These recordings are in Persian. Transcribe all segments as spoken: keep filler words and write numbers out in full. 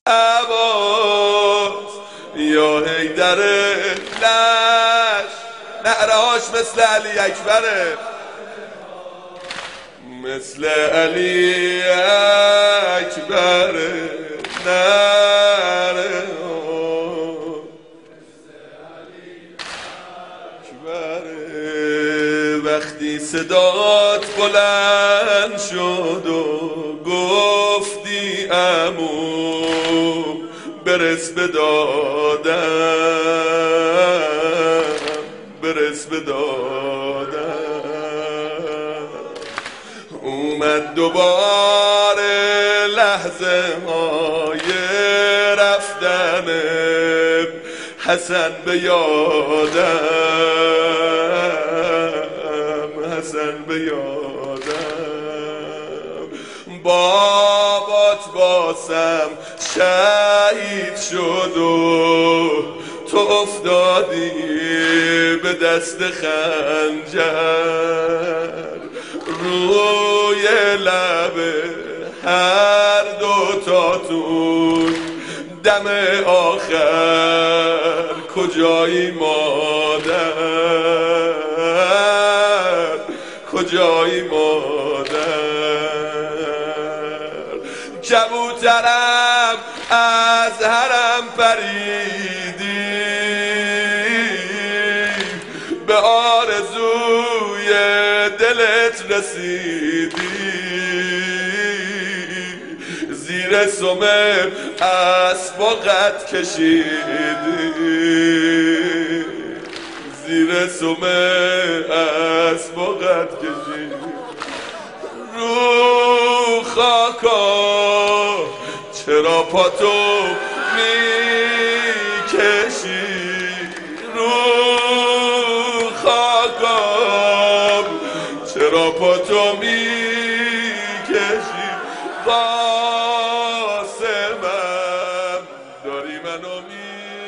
عباس یا حیدر لش نعرهاش مثل علی اکبره، مثل علی اکبره نره اکبره. وقتی صدات بلند شد و گفتی عمو برس به دادم، برس به دادم، اومد دوباره لحظه های رفتن حسن به یادم، حسن به یادم. بابات باسم شهید شد و تو افتادی به دست خنجر، روی لب هر دو تاتون دم آخر کجایی مادر، کجایی مادر. کبوترم از حرم پریدی، به آرزوی دلت رسیدی، زیر سمه اسباقت کشیدی، زیر سمه اسباقت کشیدی. رو خاکا چرا پاتو میکشی، رو خاکا چرا پاتو میکشی. قاسمم داری منو میکشی.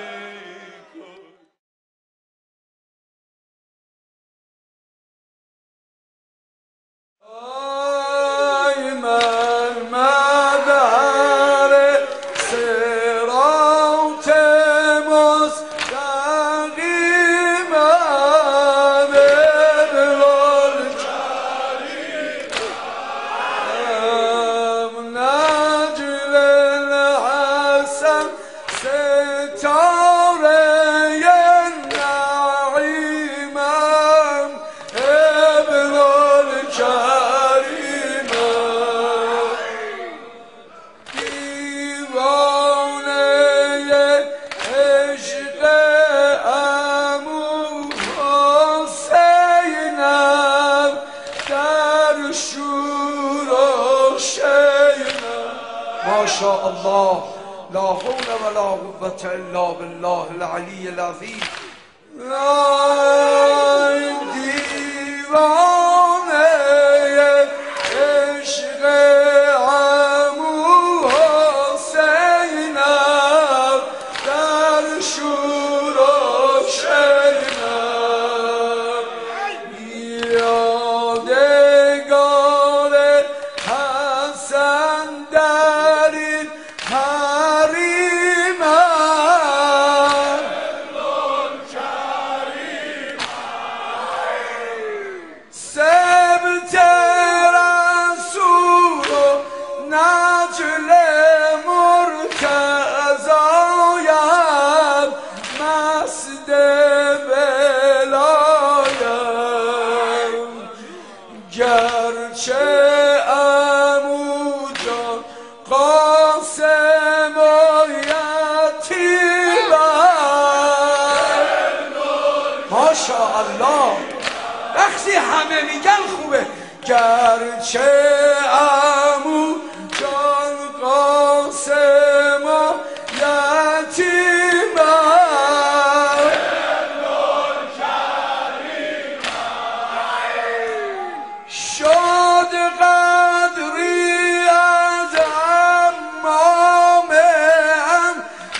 الله لا حول ولا قوة الا بالله العلی العظیم. دیوانه عشق عمو حسینم در شور و شینم، یادگار حسن در این حریمم، سبت رسول و نجل مرتضایم، مسجد بلایم. گرچه عمو جان قاسم و یتیمم، ماشاءالله وقتی همه میگن خوبه. گرچه عمو جان قاسم و یتیمم، شد قدری از امامم،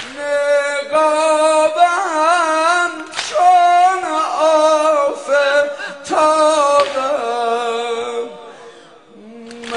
نقابم چون آفتابم.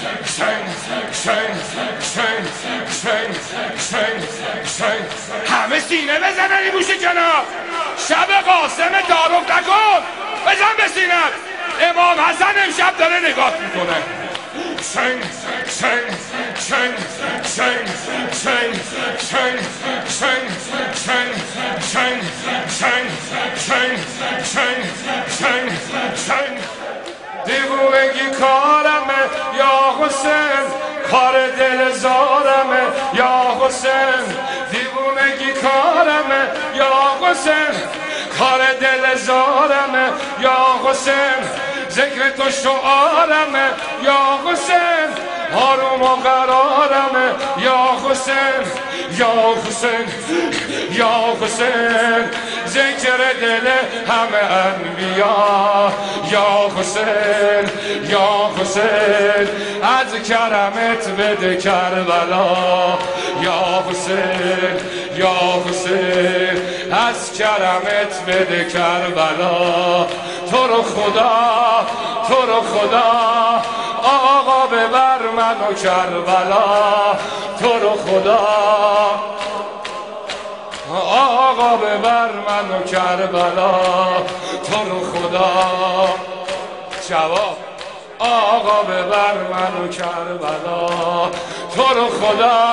حسین حسین حسین حسین حسین حسین همه سینه بزنن این موش کنار شب قاسم تعارف نکن بزن به سینت امام حسن امشب داره نگاه میکنه حسین حسین حسین حسین حسین حسین حسین حسین حسین حسین حسین حسین حسین حسین دیوونگی کارمه یا حسین کار دل زارمه یا حسین دیوونگی کارمه یا حسین کار دل زارمه یا حسین ذکر تو شعارمه یا حسین آروم و قرارمه یا حسین یا حسین یا حسین ذکر دل همه انبیا یا حسین یا حسین از کرمت بده کربلا یا حسین یا حسین از کرمت بده کربلا تو رو خدا تو رو خدا آقا ببر منو کربلا تو رو خدا آقا ببر منو کربلا تو رو خدا جواب آقا ببر منو کربلا تو رو خدا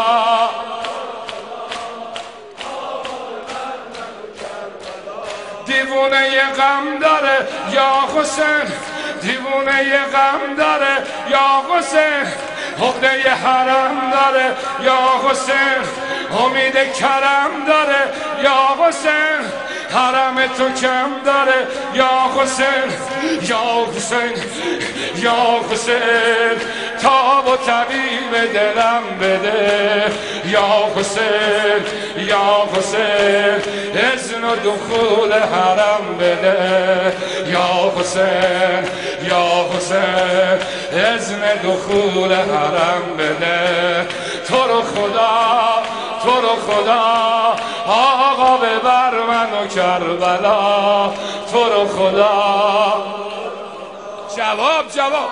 دیوونه ی غم داره یا حسین دیوونه ی غم داره یا حسین عقده ی حرم داره یا حسین امید کرم داره یا حسین حرم تو کم داره یا حسین یا حسین یا حسین تاب و طبیب دلم بده یا حسین یا حسین اذن و دخول حرم بده یا حسین یا حسین اذن دخول حرم بده تو رو خدا تو رو خدا آقا ببر منو کربلا تو رو خدا جواب جواب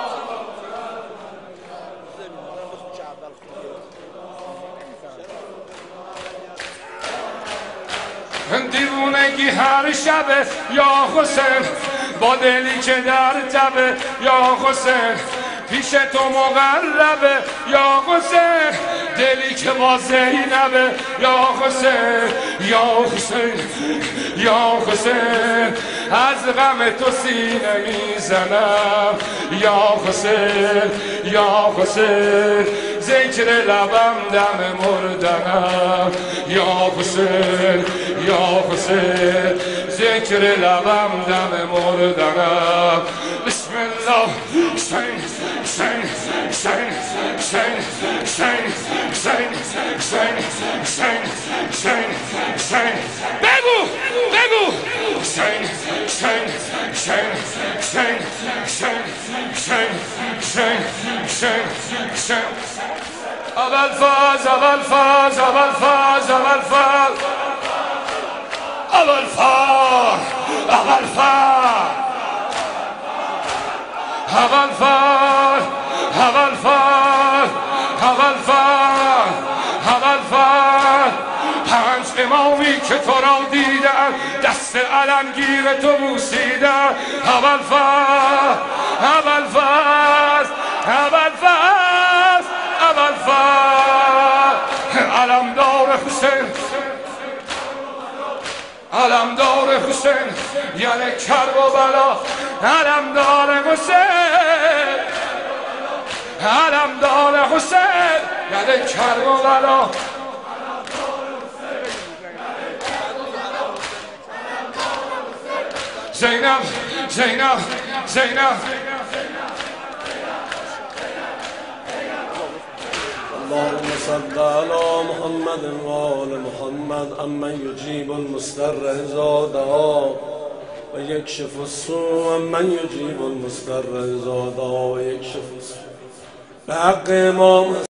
دیوونگی هر شبه یا حسین با دلی که در تبه یا حسین پیش تو مقربه یا حسین دلی که با زینبه یا حسین یا حسین یا حسین از غم تو سینه میزنم یا حسین یا حسین ذکر لبم دم مردنم یا حسین یا حسین ذکر لبم دم مردنم بسم الله حسین حسین حسین حسین حسین حسین حسین حسین حسین حسین بگو بگو حسین حسین حسین حسین حسین حسین حسین حسین حسین اول فاز اول فاز اول فاز اول فاز اول فاز اول فاز اول فاز اول فاز اول فاز اول فاز پنج امامی که تو را دیدن دست علمگیر تو بوسیدن اول فاز اول فاز اول فاز اول فاز علمدار حسین علمدار حسین یعنی کرب و بلا علمدار حسین علمدار حسین یعنی کرب و بلا زینب زینب زینب اللهم صل على محمد و آل محمد امن یجیب المضطر اذا دعا و یکشف السوء امن یجیب المضطر اذا دعا و یکشف السوء به حق امام